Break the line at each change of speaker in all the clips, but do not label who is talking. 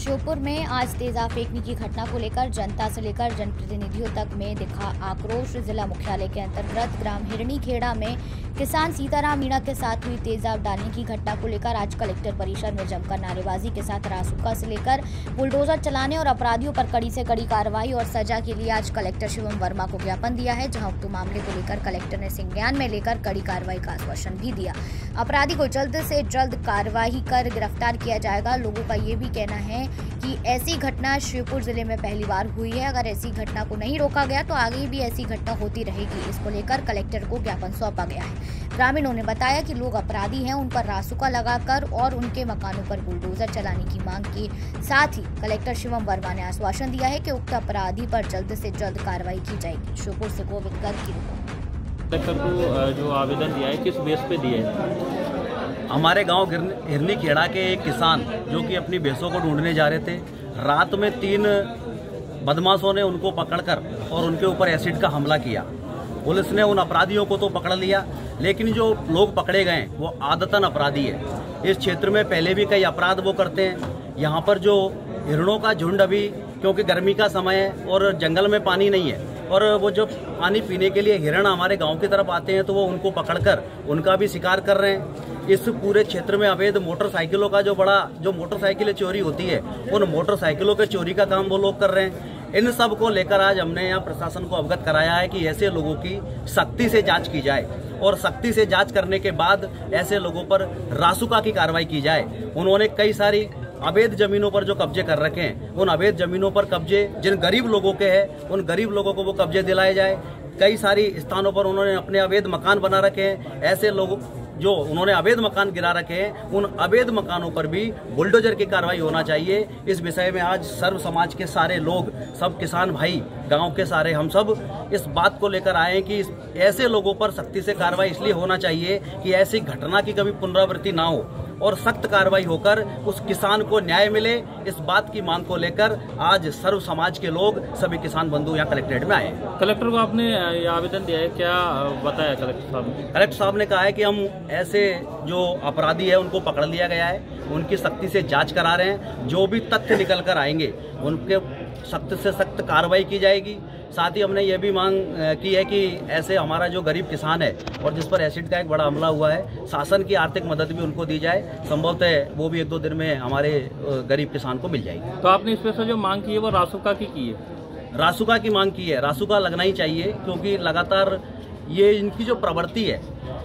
श्योपुर में आज तेजाब फेंकने की घटना को लेकर जनता से लेकर जनप्रतिनिधियों तक में दिखा आक्रोश। जिला मुख्यालय के अंतर्गत ग्राम हिरनी खेड़ा में किसान सीताराम मीणा के साथ हुई तेजाब डालने की घटना को लेकर आज कलेक्टर परिसर में जमकर नारेबाजी के साथ रासुका से लेकर बुलडोजर चलाने और अपराधियों पर कड़ी से कड़ी कार्रवाई और सजा के लिए आज कलेक्टर शिवम वर्मा को ज्ञापन दिया है, जहां उक्त मामले को लेकर कलेक्टर ने संज्ञान में लेकर कड़ी कार्रवाई का आश्वासन भी दिया। अपराधी को जल्द से जल्द कार्रवाई कर गिरफ्तार किया जाएगा। लोगों का ये भी कहना है कि ऐसी घटना श्योपुर जिले में पहली बार हुई है। अगर ऐसी घटना को नहीं रोका गया तो आगे भी ऐसी घटना होती रहेगी। इसको लेकर कलेक्टर को ज्ञापन सौंपा गया है। ग्रामीणों ने बताया कि लोग अपराधी हैं, उन पर रासुका लगाकर और उनके मकानों पर बुलडोजर चलाने की मांग के साथ ही कलेक्टर शिवम वर्मा ने आश्वासन दिया है कि उक्त अपराधी पर जल्द से जल्द कार्रवाई की जाएगी। श्योपुर से गोविंद गर्ग की रिपोर्ट।
कलेक्टर को जो आवेदन दिया है किस बेस पे दिए है?
हमारे गांव हिरनी खेड़ा के एक किसान जो कि अपनी भैंसों को ढूंढने जा रहे थे, रात में 3 बदमाशों ने उनको पकड़कर और उनके ऊपर एसिड का हमला किया। पुलिस ने उन अपराधियों को तो पकड़ लिया, लेकिन जो लोग पकड़े गए वो आदतन अपराधी है। इस क्षेत्र में पहले भी कई अपराध वो करते हैं। यहाँ पर जो हिरणों का झुंड अभी, क्योंकि गर्मी का समय है और जंगल में पानी नहीं है, और वो जो पानी पीने के लिए हिरण हमारे गांव की तरफ आते हैं तो वो उनको पकड़कर उनका भी शिकार कर रहे हैं। इस पूरे क्षेत्र में अवैध मोटरसाइकिलों का जो मोटरसाइकिलें चोरी होती है, उन मोटरसाइकिलों के चोरी का काम वो लोग कर रहे हैं। इन सब को लेकर आज हमने यहाँ प्रशासन को अवगत कराया है कि ऐसे लोगों की सख्ती से जांच की जाए और सख्ती से जांच करने के बाद ऐसे लोगों पर रासुका की कार्रवाई की जाए। उन्होंने कई सारी अवैध जमीनों पर जो कब्जे कर रखे हैं, उन अवैध जमीनों पर कब्जे जिन गरीब लोगों के हैं, उन गरीब लोगों को वो कब्जे दिलाए जाए। कई सारी स्थानों पर उन्होंने अपने अवैध मकान बना रखे हैं। ऐसे लोग जो उन्होंने अवैध मकान गिरा रखे हैं, उन अवैध मकानों पर भी बुलडोजर की कार्रवाई होना चाहिए। इस विषय में आज सर्व समाज के सारे लोग, सब किसान भाई, गांव के सारे हम सब इस बात को लेकर आए हैं कि ऐसे लोगों पर सख्ती से कार्रवाई इसलिए होना चाहिए कि ऐसी घटना की कभी पुनरावृत्ति ना हो और सख्त कार्रवाई होकर उस किसान को न्याय मिले। इस बात की मांग को लेकर आज सर्व समाज के लोग, सभी किसान बंधु यहाँ कलेक्ट्रेट में आए।
कलेक्टर को आपने ये आवेदन दिया है, क्या बताया कलेक्टर साहब ने?
कलेक्टर साहब ने कहा है कि हम ऐसे जो अपराधी है उनको पकड़ लिया गया है, उनकी सख्ती से जांच करा रहे हैं। जो भी तथ्य निकल कर आएंगे उनके सख्त से सख्त कार्रवाई की जाएगी। साथ ही हमने ये भी मांग की है कि ऐसे हमारा जो गरीब किसान है और जिस पर एसिड का एक बड़ा हमला हुआ है, शासन की आर्थिक मदद भी उनको दी जाए। संभवतः वो भी 1-2 दिन में हमारे गरीब किसान को मिल जाएगी।
तो आपने इस पे से जो मांग की है वो रासुका की है?
रासुका की मांग की है। रासुका लगना ही चाहिए, क्योंकि लगातार ये इनकी जो प्रवृत्ति है,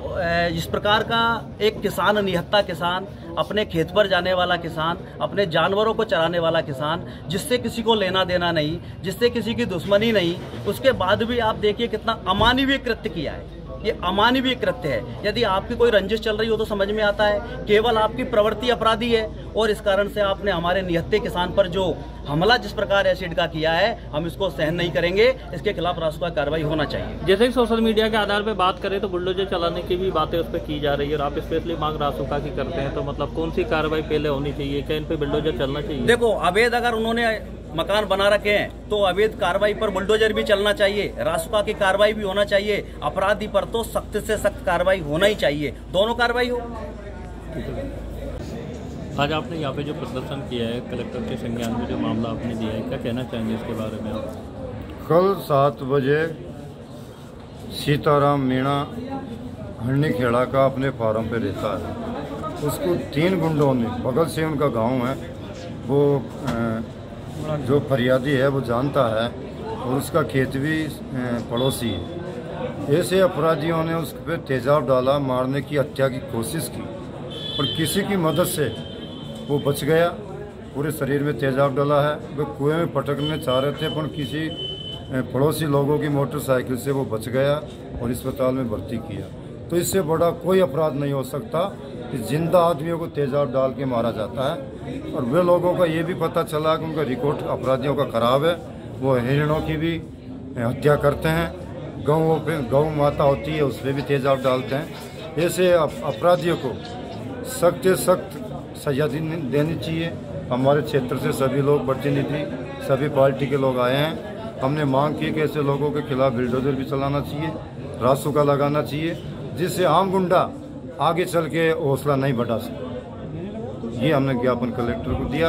जिस प्रकार का एक किसान, निहत्था किसान, अपने खेत पर जाने वाला किसान, अपने जानवरों को चराने वाला किसान, जिससे किसी को लेना देना नहीं, जिससे किसी की दुश्मनी नहीं, उसके बाद भी आप देखिए कितना अमानवीय कृत्य किया है। ये अमानवीय कृत्य है। यदि आपकी कोई रंजिश चल रही हो तो समझ में आता है, केवल आपकी प्रवृत्ति अपराधी है और इस कारण से आपने हमारे निहत्थे किसान पर जो हमला जिस प्रकार एसिड का किया है, हम इसको सहन नहीं करेंगे। इसके खिलाफ रासुका कार्रवाई होना चाहिए।
जैसे कि सोशल मीडिया के आधार पर बात करें तो बुलडोजर चलाने की भी बातें उस पर की जा रही है और आप स्पेशली मांग रासुका की करते हैं, तो मतलब कौन सी कार्रवाई पहले होनी चाहिए? क्या इन पे बुलडोजर चलना चाहिए?
देखो, अवैध अगर उन्होंने मकान बना रखे हैं तो अवैध कार्रवाई पर बुलडोजर भी चलना चाहिए, रासुका की कार्रवाई भी होना चाहिए। अपराधी पर तो सख्त से सख्त कार्रवाई होना ही चाहिए, दोनों कार्रवाई हो।
आज आपने यहाँ पे जो प्रदर्शन किया है, कलेक्टर के संज्ञान में जो मामला आपने दिया है, क्या कहना चाहेंगे इसके बारे में आप?
कल 7 बजे सीताराम मीणा हिरनी खेड़ा का अपने फार्म पे रहता है। उसको 3 गुंडों ने, बगल से उनका गांव है, वो जो फरियादी है वो जानता है और उसका खेत भी पड़ोसी है। ऐसे अपराधियों ने उस पर तेजाब डाला, मारने की, हत्या की कोशिश की, और किसी की मदद से वो बच गया। पूरे शरीर में तेजाब डाला है। वो कुएं में पटकने चाह रहे थे, पर किसी पड़ोसी लोगों की मोटरसाइकिल से वो बच गया और अस्पताल में भर्ती किया। तो इससे बड़ा कोई अपराध नहीं हो सकता कि जिंदा आदमियों को तेजाब डाल के मारा जाता है। और वे लोगों का ये भी पता चला कि उनका रिकॉर्ड अपराधियों का खराब है। वो हिरणों की भी हत्या करते हैं, गौ माता होती है उस पर भी तेजाब डालते हैं। ऐसे अपराधियों को सख्त से सख्त सजा देनी चाहिए। हमारे क्षेत्र से सभी लोग, प्रतिनिधि, सभी पार्टी के लोग आए हैं। हमने मांग की कि ऐसे लोगों के खिलाफ बुलडोजर भी चलाना चाहिए, रासुका लगाना चाहिए, जिससे आम गुंडा आगे चल के हौसला नहीं बढ़ा सके। ये हमने ज्ञापन कलेक्टर को दिया।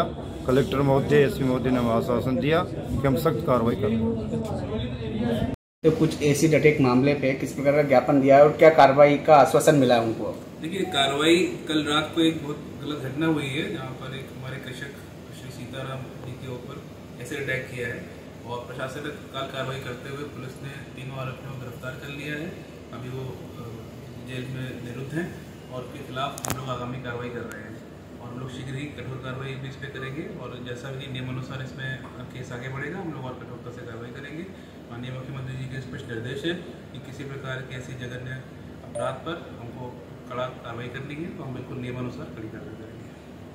कलेक्टर महोदय एसपी महोदय ने आश्वासन दिया कि हम सख्त कार्रवाई करेंगे।
तो कुछ एसिड अटैक मामले पे किस प्रकार का ज्ञापन दिया है और क्या कार्रवाई का आश्वासन मिला है उनको?
देखिए, कार्रवाई कल रात को एक बहुत गलत घटना हुई है जहाँ पर एक हमारे कृषक श्री सीताराम जी के ऊपर एसिड अटैक किया है और प्रशासन ने तत्काल कार्रवाई करते हुए पुलिस ने तीनों आरोपियों को गिरफ्तार कर लिया है। अभी वो जेल में निरुद्ध हैं और उनके खिलाफ हम लोग आगामी कार्रवाई कर रहे हैं और हम लोग शीघ्र ही कठोर कार्रवाई भी इस पर करेंगे और जैसा भी नियमानुसार इसमें केस आगे बढ़ेगा हम लोग और कठोरता से कार्रवाई करेंगे। माननीय मुख्यमंत्री जी के स्पष्ट निर्देश है कि किसी प्रकार की ऐसी जघन्य अपराध पर हमको कड़ा कार्रवाई करनी है तो हम बिल्कुल नियमानुसार कड़ी कार्रवाई करेंगे।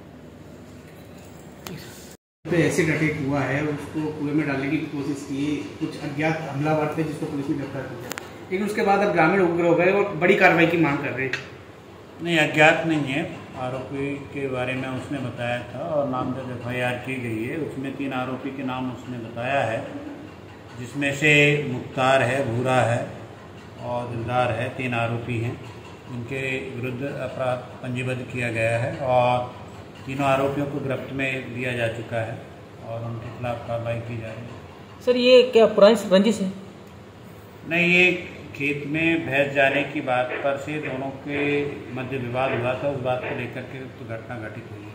तो एसिड अटैक हुआ है, उसको कुएं में डालने की कोशिश की, कुछ अज्ञात हमलावर थे जिसको पुलिस ने गिरफ्तार किया, लेकिन उसके बाद अब ग्रामीण उग्र हो गए और बड़ी कार्रवाई की मांग कर रहे हैं।
नहीं, अज्ञात नहीं है। आरोपी के बारे में उसने बताया था और नामजद FIR की गई है। उसमें 3 आरोपी के नाम उसने बताया है, जिसमें से मुख्तार है, भूरा है और दिलदार है। 3 आरोपी हैं, इनके विरुद्ध अपराध पंजीबद्ध किया गया है और तीनों आरोपियों को गिरफ्त में लिया जा चुका है और उनके खिलाफ कार्रवाई की जा रही है।
सर, ये क्या पुरानी रंजिश है?
नहीं, ये खेत में भैंस जाने की बात पर से दोनों के मध्य विवाद हुआ था, उस बात को लेकर के तो घटना घटित हुई है।